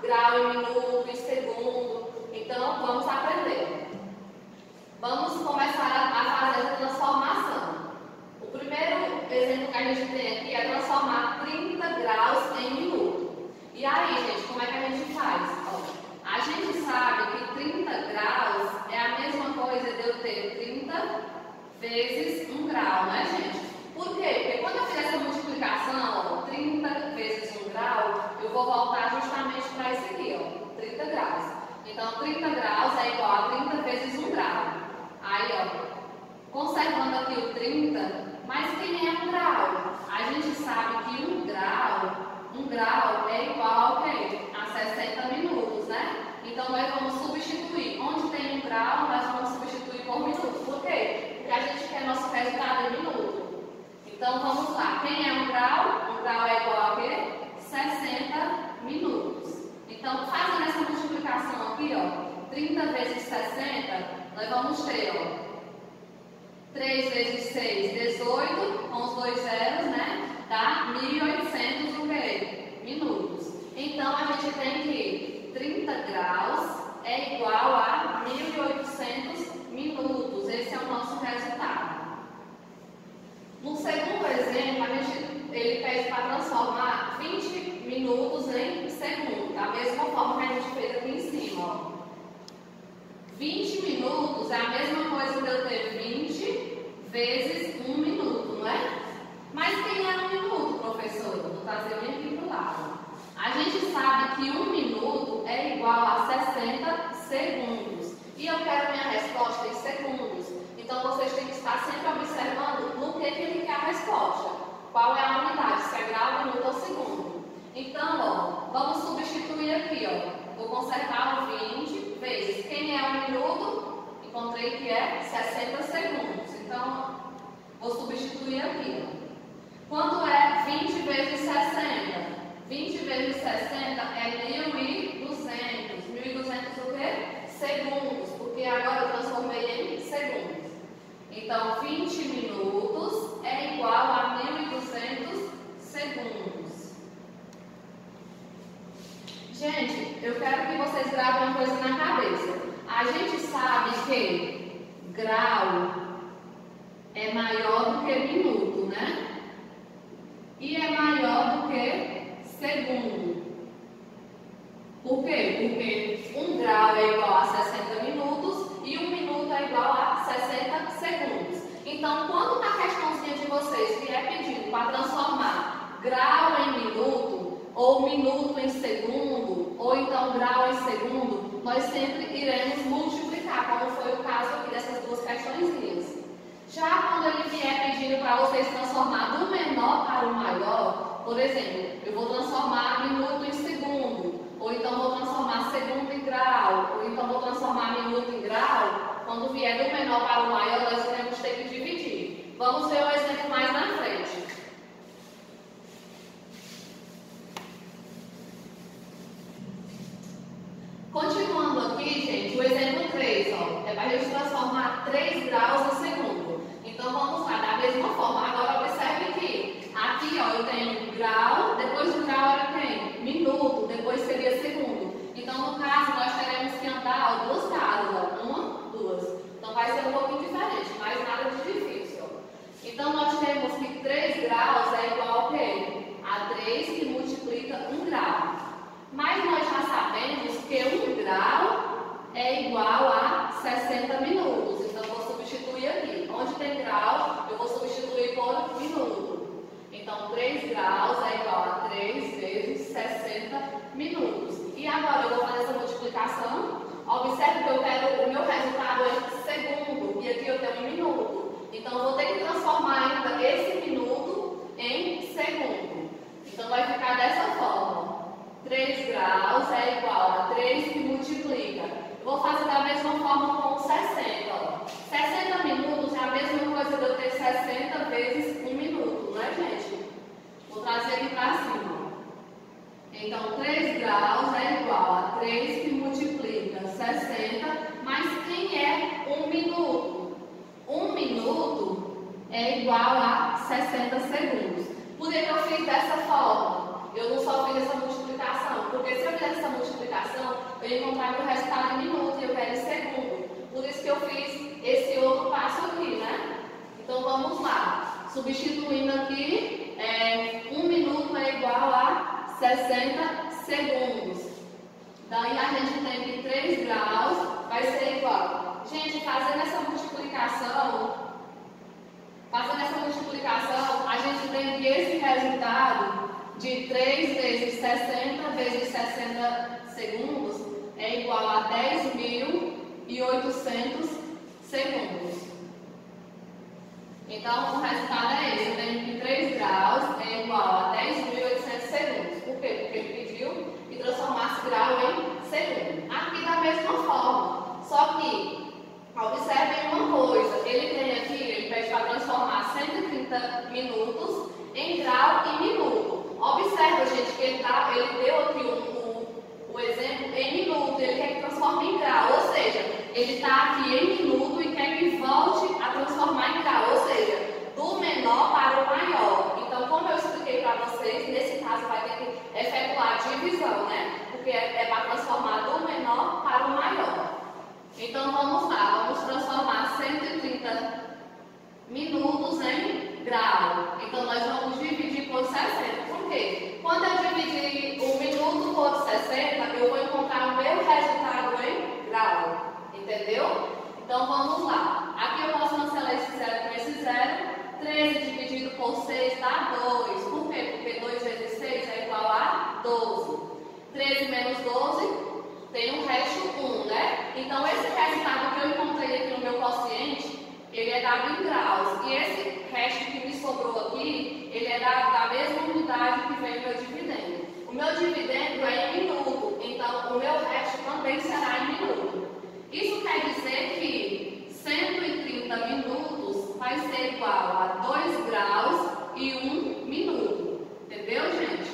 grau em minuto, em segundo. Então, vamos aprender. Vamos começar a fazer essa transformação. O primeiro exemplo que a gente tem aqui é transformar 30 graus em minuto. E aí, gente, como é que a gente faz? Ó, a gente sabe que 30 graus é a mesma coisa de eu ter 30 vezes 1 grau, né, gente? Por quê? Porque quando eu fizer essa multiplicação, ó, 30 vezes 1 grau, eu vou voltar justamente para esse aqui, ó, 30 graus. Então, 30 graus é igual a 30 vezes 1 grau. Aí, ó, conservando aqui o 30, mas quem é 1 grau? A gente sabe que 1 grau é igual a quê? A 60 minutos, né? Então, nós vamos substituir. Onde tem 1 grau, nós vamos substituir por minuto. Por quê? Porque a gente quer nosso resultado em minuto. Então, vamos lá. Quem é 1 grau? 1 grau é igual a quê? 60 minutos. Então, fazendo essa multiplicação aqui, ó, 30 vezes 60, nós vamos ter, ó, 3 vezes 6, 18, com os 2 zeros, né? Dá 1.800 o quê? Minutos. Então, a gente tem que 30 graus é igual a 1.800 minutos. Esse é o nosso resultado. No segundo exemplo, ele pede para transformar 20 minutos em segundo. Da mesma forma que a gente fez aqui em cima, ó. 20 minutos é a mesma coisa que eu ter 20 vezes 1 minuto, não é? Mas quem é 1 minuto, professor? Vou trazer bem aqui para o lado. A gente sabe que 1 minuto é igual a 60 segundos. E eu quero minha resposta em segundos. Então, vocês têm que estar sempre observando no que ele quer a resposta. Qual é a unidade, se é grau, minuto ou segundo. Então, ó, vamos substituir aqui, ó. Vou consertar o 20 vezes. Quem é 1 minuto? Encontrei que é 60 segundos. Então, vou substituir aqui, ó. Quanto é 20 vezes 60? 20 vezes 60 é 1.200. 1.200 o quê? Segundos. Porque agora eu transformei em segundos. Então, 20 minutos é igual a 1.200 segundos. Gente, eu quero que vocês gravem uma coisa na cabeça. A gente sabe que grau é maior do que minuto, né? E é maior do que segundo. Por quê? Porque 1 grau é igual a 60 minutos e 1 minuto é igual a 60 segundos. Então, quando na questãozinha de vocês vier pedindo para transformar grau em minuto, ou minuto em segundo, ou então grau em segundo, nós sempre iremos multiplicar, como foi o caso aqui dessas duas questõezinhas. Já quando ele vier pedindo para vocês transformar do menor para o maior, por exemplo, eu vou transformar minuto em segundo, ou então vou transformar segundo em grau, ou então vou transformar minuto em grau, quando vier do menor para o maior, nós iremos ter que dividir. Vamos ver o exemplo mais na frente. Continuando aqui, gente, o exemplo 3, ó, é para a gente transformar 3 graus em segundo. Então, vamos lá, da mesma forma. Agora, observe que aqui, ó, eu tenho grau, depois do grau eu tenho minuto, depois seria segundo. Então, no caso, nós teremos que andar, ó, 2 casas, ó, 1, 2. Então, vai ser um pouquinho diferente, mas nada de difícil, ó. Então, nós temos que 3 graus é igual a quê? A 3 que multiplica 1 grau. Mas nós já sabemos que 1 grau é igual a 60 minutos. Então, eu vou substituir aqui. Onde tem grau, eu vou substituir por minuto. Então, 3 graus é igual a 3 vezes 60 minutos. E agora eu vou fazer essa multiplicação. Observe que eu quero o meu resultado em segundo. E aqui eu tenho 1 minuto. Então, eu vou ter que transformar ainda esse minuto em segundo. Então, vai ficar dessa forma. 3 graus é igual a 3 que multiplica. Vou fazer da mesma forma com 60. Ó. 60 minutos é a mesma coisa de eu ter 60 vezes 1 minuto, né, gente? Vou trazer aqui para cima. Então, 3 graus é igual a 3 que multiplica 60, mas quem é 1 minuto? 1 minuto é igual a 60 segundos. Por que eu fiz dessa forma? Eu não só fiz essa multiplicação, porque se eu fizer essa multiplicação, encontrar meu resultado em minuto e eu quero em segundo. Por isso que eu fiz esse outro passo aqui, né? Então vamos lá. Substituindo aqui, 1 minuto é igual a 60 segundos. Daí a gente tem que 3 graus vai ser igual. Gente, fazendo essa multiplicação, a gente tem que esse resultado de 3 vezes 60 vezes 60 segundos é igual a 10.800 segundos. Então, o resultado é esse. Eu tenho que 3 graus é igual a 10.800 segundos. Por quê? Porque ele pediu que transformasse grau em segundo. Aqui da mesma forma. Só que, observem uma coisa. Ele tem aqui, ele pede para transformar 130 minutos em grau e minuto. Observa, gente, que ele deu aqui o exemplo em minuto. Ele quer que transforme em grau. Ou seja, ele está aqui em minuto e quer que volte a transformar em grau. Ou seja, do menor para o maior. Então, como eu expliquei para vocês, nesse caso vai ter que efetuar a divisão, né? Porque é para transformar do menor para o maior. Então, vamos lá. Vamos transformar 130 minutos em grau. Então, nós vamos dividir por 60. Por quê? Quando eu dividir 1 minuto por 60, eu vou encontrar o meu resultado em grau. Entendeu? Então, vamos lá. Aqui eu posso cancelar esse 0 com esse 0. 13 dividido por 6 dá 2. Por quê? Porque 2 vezes 6 é igual a 12. 13 menos 12 tem um resto 1, né? Então, esse resultado que eu encontrei aqui no meu quociente, ele é dado em graus. E esse resto que me sobrou aqui, ele é da mesma unidade que vem o meu dividendo. O meu dividendo é em minuto. Então, o meu resto também será em minuto. Isso quer dizer que 130 minutos vai ser igual a 2 graus e 1 minuto. Entendeu, gente?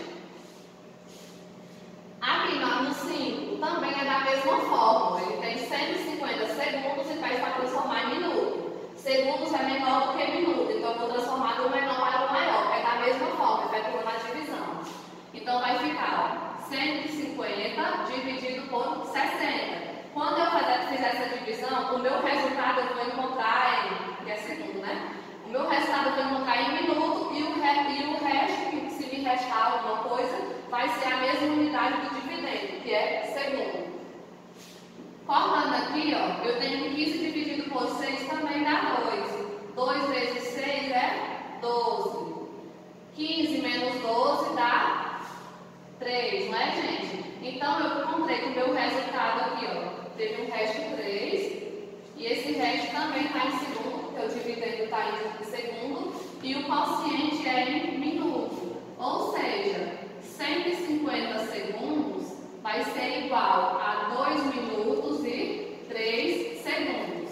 Aqui no 5 também é da mesma forma. Ele tem 150 segundos e pede para transformar em minuto. Segundos é menor do que minuto, então eu vou transformar do menor para o maior. É da mesma forma, efetuando a divisão. Então vai ficar 150 dividido por 60. Quando eu fizer essa divisão, o meu resultado eu vou encontrar em, que é segundo, né? O meu resultado eu vou encontrar em minuto e o resto, que se me restar alguma coisa, vai ser a mesma unidade do dividendo, que é segundo. Cortando aqui, ó, eu tenho 15 dividido por 6 também dá 2. 2 vezes 6 é 12. 15 menos 12 dá 3, não é, gente? Então, eu encontrei que o meu resultado aqui, ó, teve um resto 3, e esse resto também está em segundo, porque o dividendo está em segundo, e o quociente é em minuto. Ou seja, 150 segundos vai ser igual a 2 minutos e 3 segundos.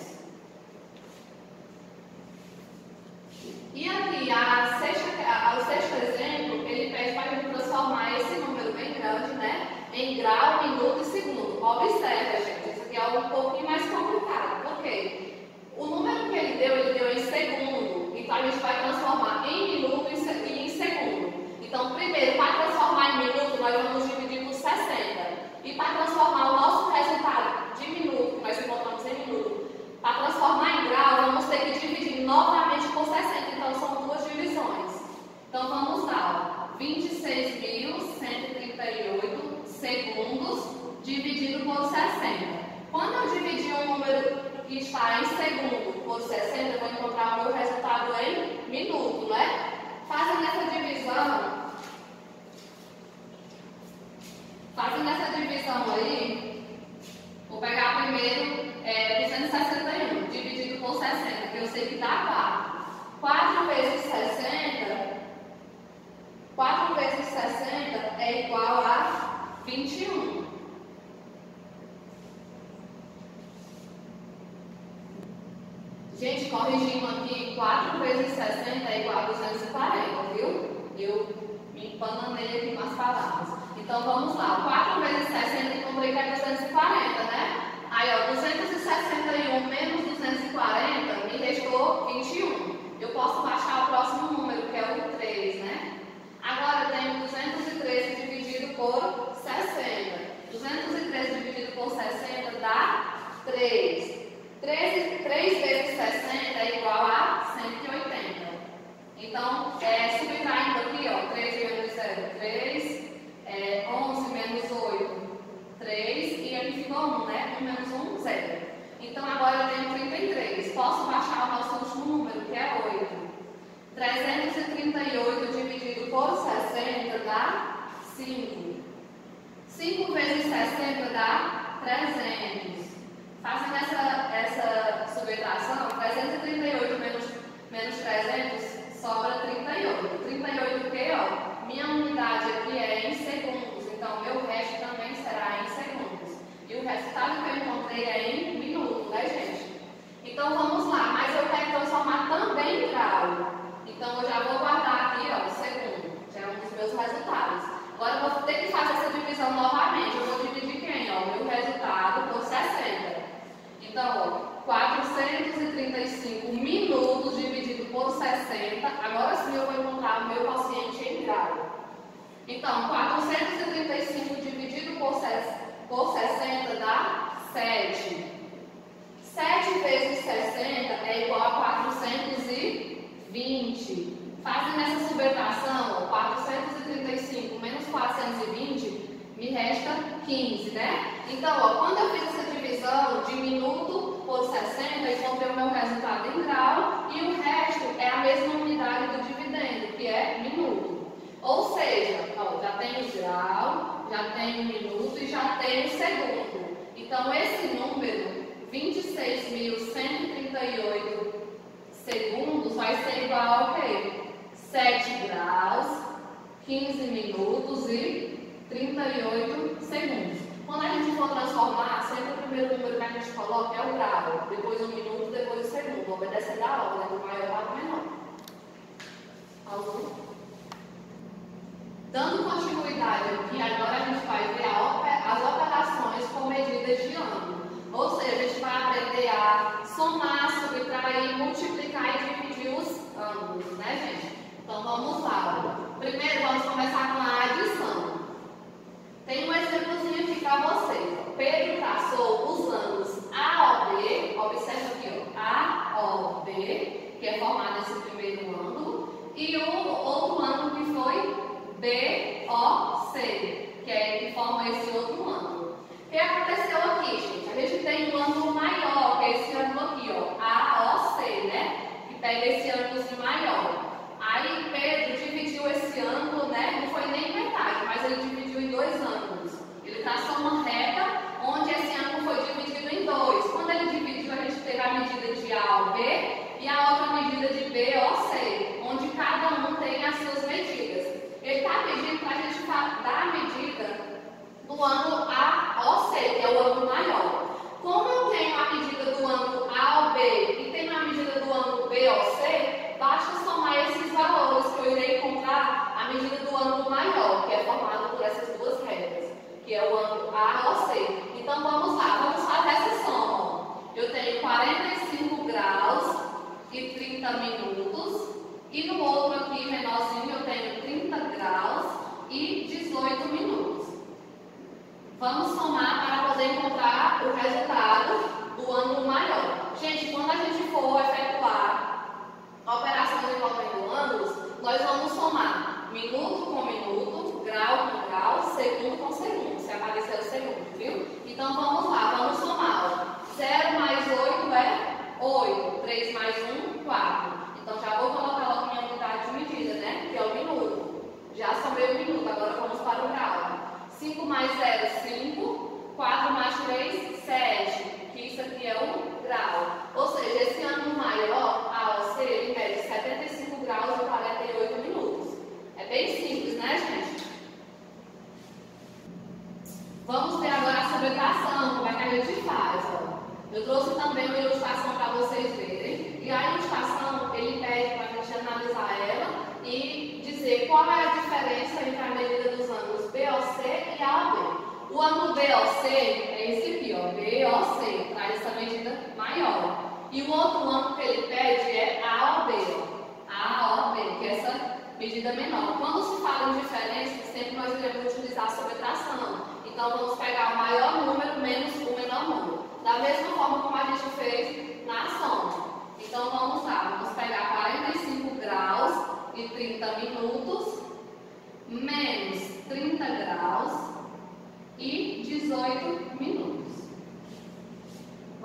E aqui, o sexto exemplo, ele pede para a gente transformar esse número bem grande, né, em grau, minuto e segundo. Observa, gente, isso aqui é um pouquinho mais complicado. Por quê? O número que ele deu em segundo. Então, a gente vai transformar em minuto e em segundo. Então, primeiro, para transformar em minuto, nós vamos dividir por 60. E para transformar o nosso resultado de minuto, que nós encontramos em minuto, para transformar em grau, vamos ter que dividir novamente por 60. Então, são duas divisões. Então, vamos lá. 26.138 segundos dividido por 60. Quando eu dividir um número que está em segundo por 60, eu vou encontrar o meu resultado em minuto, né? Fazendo essa divisão aí, vou pegar primeiro 261 dividido por 60, que eu sei que dá 4. 4 vezes 60, 4 vezes 60 é igual a 21. Gente, corrigindo aqui, 4 vezes 60 é igual a 240, viu? Eu me empananei aqui nas palavras. Então, vamos lá. 4 vezes 60, encontrei que é 240, né? Aí, ó, 261 menos 240, me restou 21. Eu posso baixar o próximo número, que é o 3, né? Agora, eu tenho 213 dividido por 60. 213 dividido por 1 menos 1, 0. Então agora eu tenho 33. Posso baixar o nosso último número, que é 8. 338 dividido por 60 dá 5. 5 vezes 60 dá 300. Fazendo essa subtração, 338 menos 300 sobra 38. 38 o quê? Ó, minha unidade aqui é em segundos, então meu resto também será em segundos. E o resultado que eu encontrei é em minuto, né, gente? Então vamos lá, mas eu quero transformar também em grau. Então eu já vou guardar aqui, ó, o segundo, já é um dos meus resultados. Agora eu vou ter que fazer essa divisão novamente. Eu vou dividir quem? Ó, meu resultado por 60. Então, ó, 435 minutos dividido por 60. Agora sim eu vou encontrar o meu quociente em grau. Então, 435 dividido por 60 dá 7. 7 vezes 60 é igual a 420. Fazendo essa subtração, 435 menos 420 me resta 15, né? Então, ó, quando eu fiz essa divisão de minuto por 60, eu encontrei o meu resultado em grau e o resto é a mesma unidade do dividendo, que é minuto. Ou seja, ó, já tenho grau, já tenho minuto e já tenho segundo. Então, esse número, 26.138 segundos, vai ser igual ao quê? 7 graus, 15 minutos e 38 segundos. Quando a gente for transformar, sempre o primeiro número que a gente coloca é o grau, depois o minuto, depois o segundo, obedecendo a ordem, do maior para o menor. Algum? Dando continuidade aqui, agora a gente vai ver as operações com medidas de ângulo. Ou seja, a gente vai aprender a somar, subtrair, multiplicar e dividir os ângulos, né, gente? Então vamos lá. Primeiro vamos começar com a adição. Tem um exemplozinho aqui para vocês. Pedro traçou os ângulos AOB, observa aqui, ó, AOB, que é formado esse primeiro ângulo, e o outro ângulo que foi BOC, que forma esse outro ângulo. O que aconteceu aqui, gente? A gente tem um ângulo maior, que é esse ângulo aqui, ó, AOC, né? Que pega esse ângulo maior. Aí Pedro dividiu esse ângulo, né? Não foi nem metade, mas ele dividiu em dois ângulos. Ele traçou uma reta onde esse ângulo foi dividido em dois. Quando ele dividiu, a gente teve a medida de AOB e a outra medida de BOC, onde cada um tem as suas medidas. Ele está pedindo para a gente dar a medida do ângulo AOC, que é o ângulo maior. Como eu tenho a medida do ângulo AOB e tenho a medida do ângulo BOC, basta somar esses valores que eu irei encontrar a medida do ângulo maior, que é formado por essas duas retas, que é o ângulo AOC. Então vamos lá, vamos fazer essa soma. Eu tenho 45 graus e 30 minutos, e no outro aqui, menorzinho, eu tenho 30 graus e 18 minutos. Vamos somar para poder encontrar o resultado do ângulo maior. Gente, quando a gente for efetuar operações envolvendo ângulos, nós vamos somar minuto com minuto, grau com grau, segundo com segundo, se aparecer o segundo, viu? Então vamos lá, vamos somar. 0 mais 8 é 8, 3 mais 1, 4. Então já vou colocar logo minha unidade de medida, né? Que é o minuto. Já somei o minuto, agora vamos para o grau. 5 mais 0, 5. 4 mais 3, 7. Que isso aqui é o grau. Ou seja, esse ângulo maior, AOC, ele mede 75 graus e 48 minutos. É bem simples, né, gente? Vamos ver agora a subtração, como é que a gente faz, ó. Eu trouxe também uma ilustração para vocês verem. E a ilustração, ele pede para a gente analisar ela e dizer qual é a diferença entre a medida dos ângulos BOC e AOB. O ângulo BOC é esse aqui, ó, BOC, traz essa medida maior. E o outro ângulo que ele pede é AOB, AOB, que é essa medida menor. Quando se fala em diferença, sempre nós iremos utilizar a subtração. Então vamos pegar o maior número menos o menor número. Da mesma forma como a gente fez na soma. Então vamos lá, vamos pegar 45 graus e 30 minutos menos 30 graus e 18 minutos.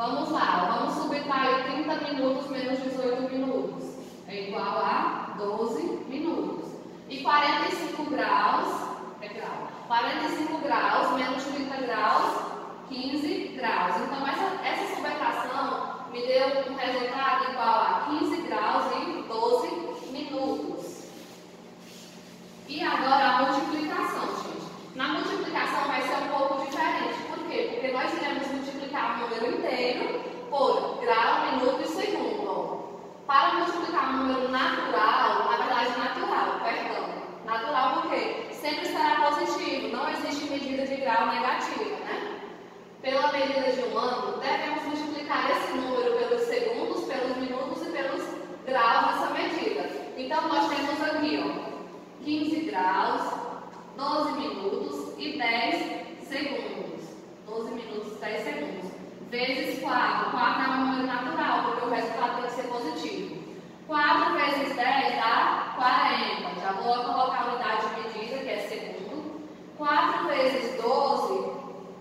Vamos lá, vamos subtrair 30 minutos menos 18 minutos. É igual a 12 minutos. E 45 graus, 45 graus menos 30 graus, 15 graus. Então, essa subtração me deu um resultado igual a 15 graus e 12 minutos. E agora a multiplicação, gente. Na multiplicação vai ser um pouco diferente. Por quê? Porque nós iremos multiplicar o número inteiro por grau, minuto e segundo. Para multiplicar um número natural, na verdade natural porque sempre será positivo, não existe medida de grau negativa, né? Pela medida de um ângulo, devemos multiplicar esse número pelos segundos, pelos minutos e pelos graus dessa medida. Então, nós temos aqui, ó, 15 graus, 12 minutos e 10 segundos. 12 minutos e 10 segundos. Vezes 4. 4 é um número natural, porque o resultado tem que ser positivo. 4 vezes 10 dá 40. Já vou colocar a unidade de medida, que é segundo. 4 vezes 12.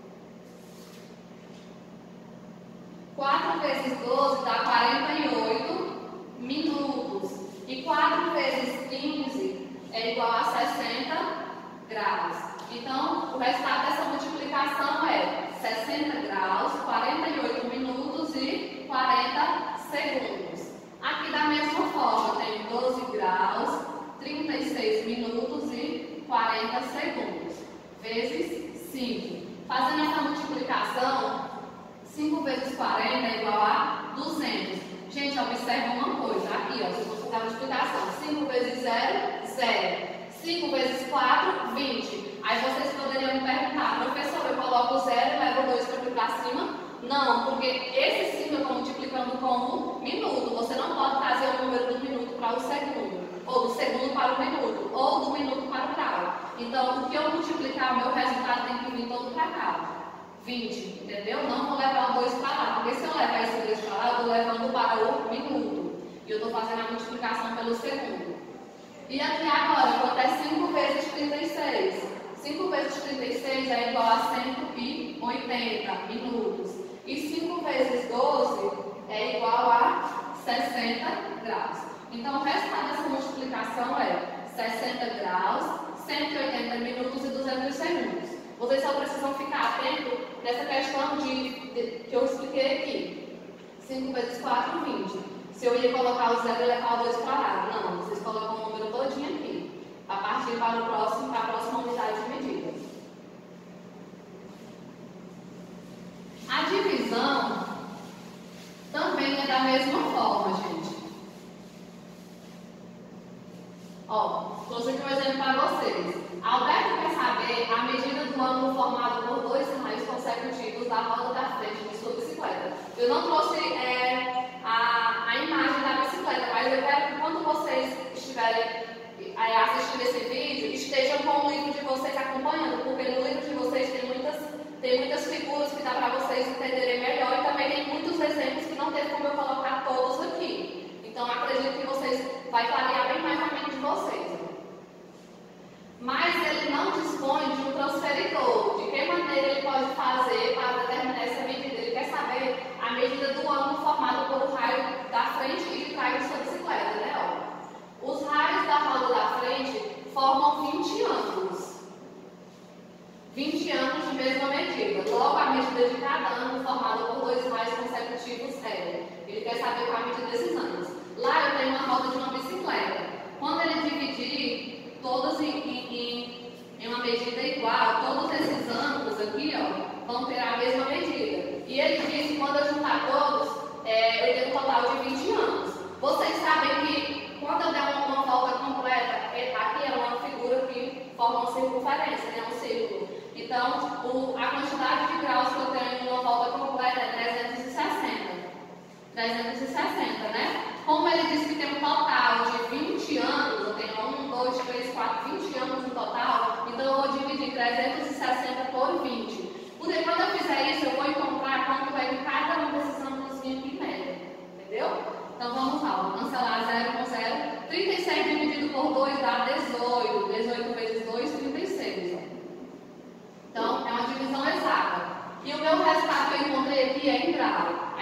4 vezes 12 dá 48 minutos. E 4 vezes 15 é igual a 60 graus. Então, o resultado dessa multiplicação é 60 graus, 48 minutos e 40 segundos. Aqui da mesma forma, tem 12 graus, 36 minutos e 40 segundos. Vezes 5. Fazendo essa multiplicação, 5 vezes 40 é igual a 200. Gente, observa uma coisa. Aqui, ó, se você fizer a multiplicação, 5 vezes 0, 0. 5 vezes 4, 20. Aí vocês poderiam me perguntar, professor, eu coloco o 0 e levo 2 para aqui para cima? Não, porque esse 5 eu estou multiplicando com o minuto. Você não pode trazer o número do minuto para o segundo, ou do segundo para o minuto, ou do minuto para o grau. Então, o que eu multiplicar, o meu resultado tem que vir todo para cá. 20, entendeu? Não vou levar o 2 para lá, porque se eu levar esse 2 para lá, eu estou levando para o minuto. E eu estou fazendo a multiplicação pelo segundo. E aqui agora, quanto é 5 vezes 36? 5 vezes 36 é igual a 180 minutos. E 5 vezes 12 é igual a 60 graus. Então, o resultado dessa multiplicação é 60 graus, 180 minutos e 200 segundos. Vocês só precisam ficar atentos nessa questão que eu expliquei aqui. 5 vezes 4, 20. Se eu ia colocar o 0 e levar o 2 para lá. Não, vocês colocam o número todinho aqui. A partir para a próxima unidade de medida. A divisão também é da mesma forma, gente. Ó, trouxe aqui um exemplo para vocês. Alberto quer saber a medida do ângulo formado por 2 raios consecutivos da roda da frente de sua bicicleta. Eu não trouxe a imagem da bicicleta, mas eu quero que quando vocês estiverem assistindo esse vídeo, estejam com o livro de vocês acompanhando, porque no livro de vocês tem muitas figuras que dá para vocês entenderem melhor e também tem muitos exemplos que não tem como eu colocar todos aqui. Então, acredito que vocês vai clarear bem mais a mente de vocês. Mas ele não dispõe de um transferidor. De que maneira ele pode fazer para determinar essa medida? Ele quer saber a medida do ângulo formado por o raio da frente e de trás de sua bicicleta, né? Ó. Os raios da roda da frente formam 20 ângulos. 20 ângulos de mesma medida. Logo, a medida de cada ângulo formado por 2 raios consecutivos é. Ele quer saber qual a medida desses ângulos. Lá eu tenho uma roda de uma bicicleta. Quando ele dividir todas em uma medida igual, todos esses ângulos aqui, ó, vão ter a mesma medida. E ele diz que quando eu juntar todos, eu tenho um total de 20 ângulos. Vocês sabem que quando eu der uma volta completa, aqui é uma figura que forma uma circunferência, né, um círculo. Então, a quantidade de graus que eu tenho em uma volta completa é 360. 360, né? Como ele disse que tem um total de 20 ângulos, eu tenho 1, 2, 3, 4, 20 ângulos no total, então eu vou dividir 360 por 20. Porque quando eu fizer isso, eu vou encontrar quanto é que cada um desses ângulos aqui em média. Entendeu? Então vamos lá, vou cancelar 0 com 0. 36 dividido por 2 dá 18. 18 vezes 2, 36. Então, é uma divisão exata. E o meu resultado que eu encontrei aqui é em grau.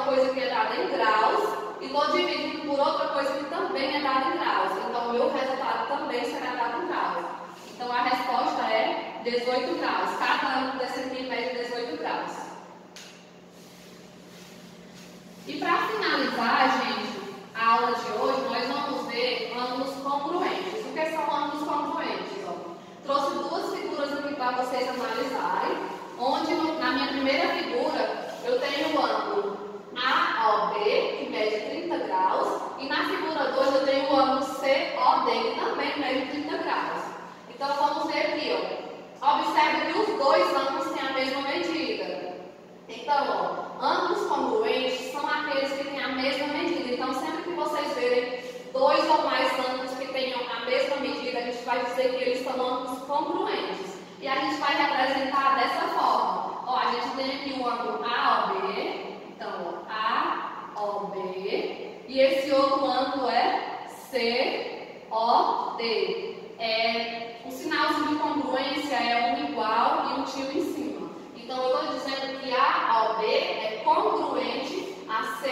uma coisa que é dada em graus e estou dividindo por outra coisa que também é dada em graus. Então, o meu resultado também será dado em graus. Então, a resposta é 18 graus. Cada ângulo desse aqui mede 18 graus. E para finalizar, gente, a aula de hoje, nós vamos ver ângulos congruentes. O que são ângulos congruentes? Ó? Trouxe duas figuras aqui para vocês analisarem, onde na minha primeira figura eu tenho o ângulo AOB, que mede 30 graus, e na figura 2 eu tenho o ângulo COD, que também mede 30 graus. Então vamos ver aqui, ó. Observe que os dois ângulos têm a mesma medida. Então, ó, ângulos congruentes são aqueles que têm a mesma medida. Então, sempre que vocês verem dois ou mais ângulos que tenham a mesma medida, a gente vai dizer que eles são ângulos congruentes. E a gente vai representar dessa forma. Ó, a gente tem aqui o ângulo AOB. Então, ó, AOB. E esse outro ângulo é COD. O sinalzinho de congruência é um igual e um tio em cima. Então, eu estou dizendo que a AOB é congruente a